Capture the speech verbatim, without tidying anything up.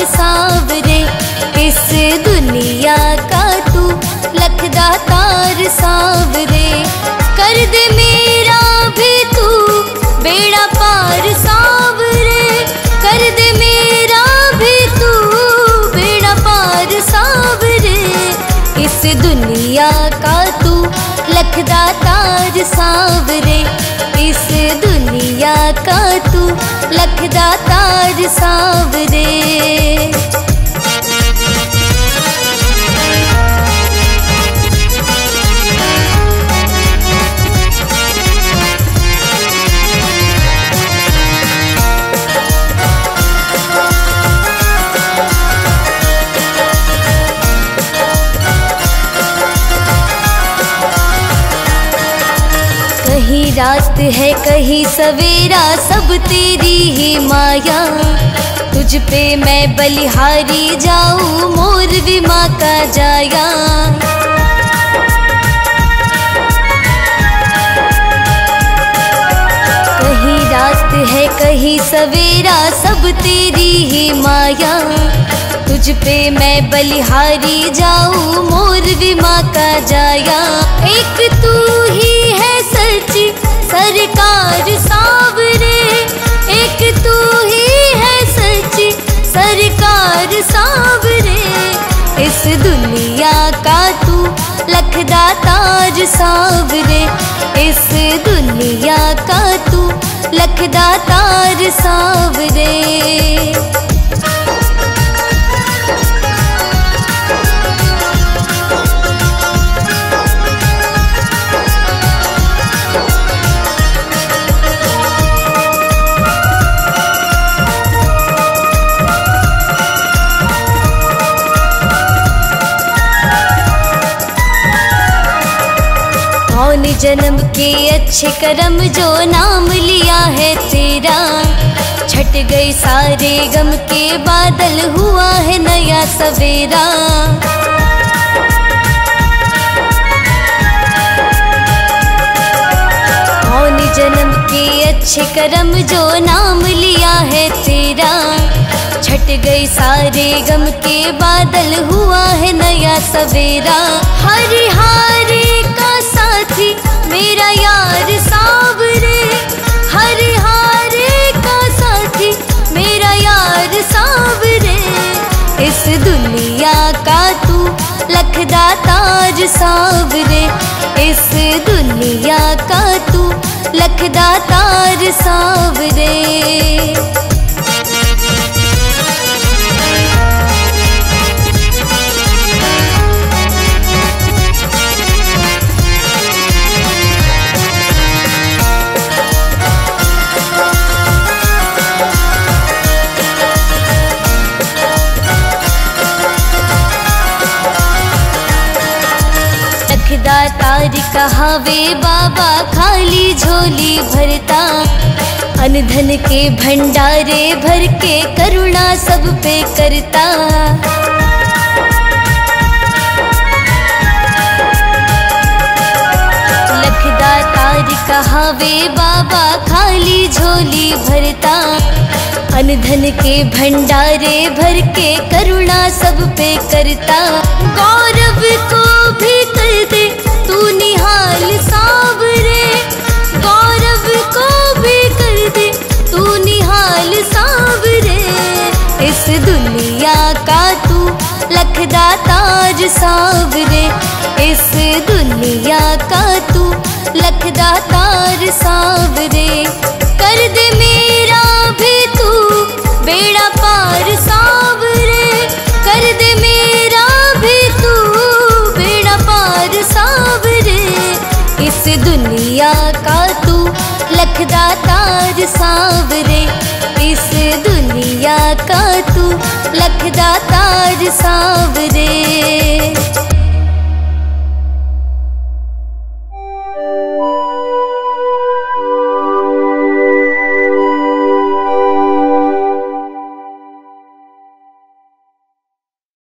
सावरे, इस दुनिया का तू लखदातार सावरे। कर दे मेरा भी तू बेड़ा पार सावरे, कर दे मेरा भी तू बेड़ा पार सावरे। इस दुनिया का तू लखदातार सावरे, इस दुनिया का तू लखदातार सावरे। कहीं रात है कहीं सवेरा, सब तेरी ही माया। तुझ पे मैं बलिहारी जाऊं, मोर भी माँ का जाया। कहीं रात है कहीं सवेरा, सब तेरी ही माया। तुझ पे मैं बलिहारी जाऊं, मोर भी माँ का जाया। एक तू ही है सच्ची सरकार सावरे, एक तू ही है सच्ची सरकार सावरे। इस दुनिया का तू लखदातार सावरे, इस दुनिया का तू लखदातार सावरे। कौन जन्म के अच्छे कर्म जो नाम लिया है तेरा। छट गए सारे गम के बादल, हुआ है नया सवेरा। कौन जन्म के अच्छे कर्म जो नाम लिया है तेरा। छट गए सारे गम के बादल, हुआ है नया सवेरा। हरि हारे का साथी मेरा यार सावरे, हरि हारे का साथी मेरा यार सावरे। इस दुनिया का तू लखदातार सावरे, इस दुनिया का तू लखदातार सावरे। लखदातार कहावे बाबा, खाली झोली भरता। अनधन के भंडारे भर के करुणा सब पे करता। लखदातार कहावे बाबा, खाली झोली भरता। अनधन के भंडारे भर के करुणा सब पे करता। गौरव को भी कर दे तू निहाल सावरे, गौरव को भी कर दे तू निहाल सावरे। इस दुनिया का तू लखदातार सावरे, इस दुनिया का तू लखदातार सावरे। कर दे मेरा भी तू बेड़ा पार सावरे, कर दे मेरा भी तू बेड़ा पार सावरे। इस दुनिया का तू लखदातार सावरे, इस दुनिया का तू लखदातार सावरे।